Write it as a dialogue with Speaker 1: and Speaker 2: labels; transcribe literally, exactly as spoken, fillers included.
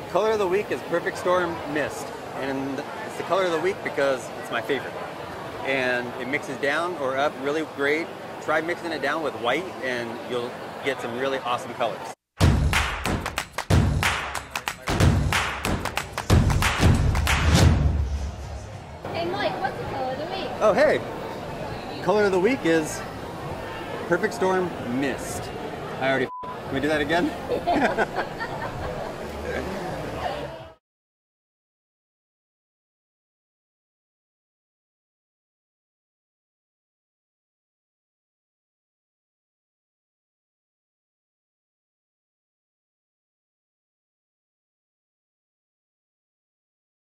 Speaker 1: Color of the week is Perfect Storm Mist, and it's the color of the week because it's my favorite. And it mixes down or up really great. Try mixing it down with white and you'll get some really awesome colors.
Speaker 2: Hey Mike, what's the color of the week?
Speaker 1: Oh hey! Color of the week is Perfect Storm Mist. I already... Can we do that again?
Speaker 2: Yeah.